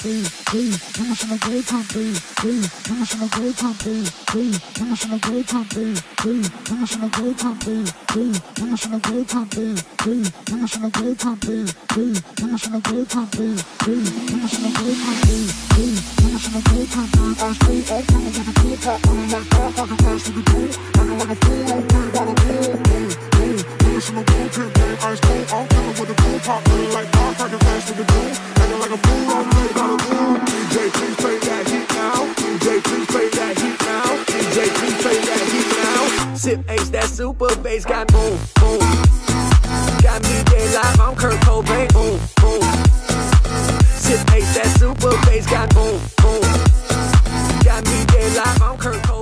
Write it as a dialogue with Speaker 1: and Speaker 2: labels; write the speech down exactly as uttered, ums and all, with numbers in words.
Speaker 1: Sip Ace, that super bass got boom, boom. Got me dead live, I'm Kurt Cobain, boom, boom. Sip Ace, that super bass got boom, boom. Got me dead live, I'm Kurt Cobain.